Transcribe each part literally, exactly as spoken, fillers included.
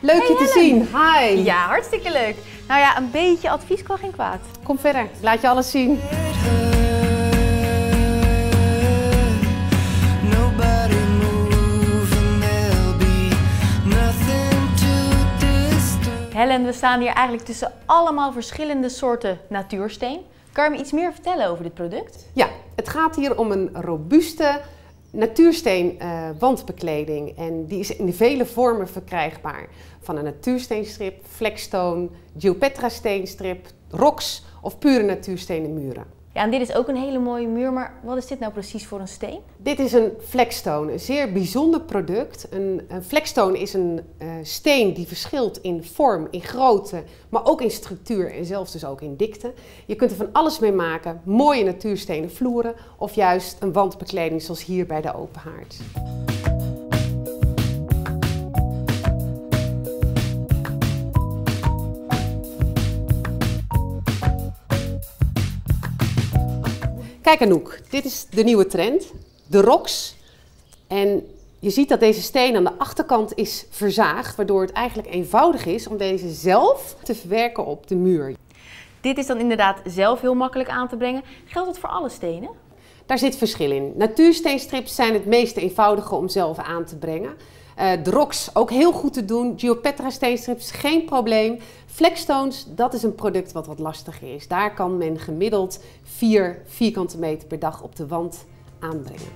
Leuk Hey, je te Helen. zien. Hi. Ja, hartstikke leuk. Nou ja, een beetje advies kan geen kwaad. Kom verder, ik laat je alles zien. Helen, we staan hier eigenlijk tussen allemaal verschillende soorten natuursteen. Kan je me iets meer vertellen over dit product? Ja, het gaat hier om een robuuste natuursteen uh, wandbekleding. En die is in vele vormen verkrijgbaar. Van een natuursteenstrip, flexstone, geopetra steenstrip, rocks of pure natuurstenen muren. Ja, en dit is ook een hele mooie muur, maar wat is dit nou precies voor een steen? Dit is een flexstone, een zeer bijzonder product. Een, een flexstone is een uh, steen die verschilt in vorm, in grootte, maar ook in structuur en zelfs dus ook in dikte. Je kunt er van alles mee maken, mooie natuurstenen vloeren of juist een wandbekleding zoals hier bij de open haard. Kijk Anouk, dit is de nieuwe trend, de rocks. En je ziet dat deze steen aan de achterkant is verzaagd, waardoor het eigenlijk eenvoudig is om deze zelf te verwerken op de muur. Dit is dan inderdaad zelf heel makkelijk aan te brengen. Geldt dat voor alle stenen? Daar zit verschil in. Natuursteenstrips zijn het meest eenvoudige om zelf aan te brengen. Uh, de rocks ook heel goed te doen. Geopetra steenstrips geen probleem. Flexstones, dat is een product wat wat lastiger is. Daar kan men gemiddeld vier vierkante meter per dag op de wand aanbrengen.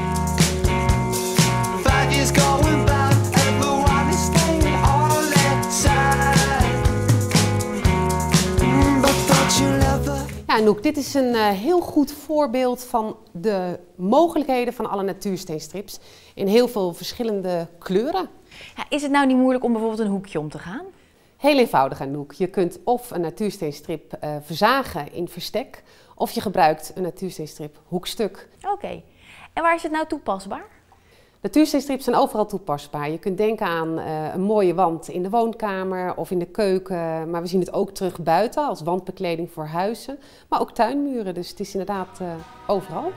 Ja, Anouk, dit is een uh, heel goed voorbeeld van de mogelijkheden van alle natuursteenstrips in heel veel verschillende kleuren. Ja, is het nou niet moeilijk om bijvoorbeeld een hoekje om te gaan? Heel eenvoudig, Anouk. Je kunt of een natuursteenstrip uh, verzagen in verstek, of je gebruikt een natuursteenstrip hoekstuk. Oké. Okay. En waar is het nou toepasbaar? Natuursteenstrips zijn overal toepasbaar. Je kunt denken aan uh, een mooie wand in de woonkamer of in de keuken. Maar we zien het ook terug buiten als wandbekleding voor huizen. Maar ook tuinmuren, dus het is inderdaad uh, overal.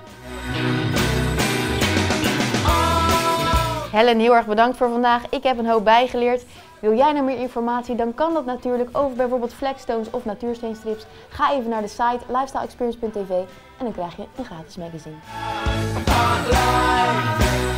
Helen, heel erg bedankt voor vandaag. Ik heb een hoop bijgeleerd. Wil jij nou meer informatie, dan kan dat natuurlijk over bijvoorbeeld flexstones of natuursteenstrips. Ga even naar de site lifestyle experience punt t v en dan krijg je een gratis magazine.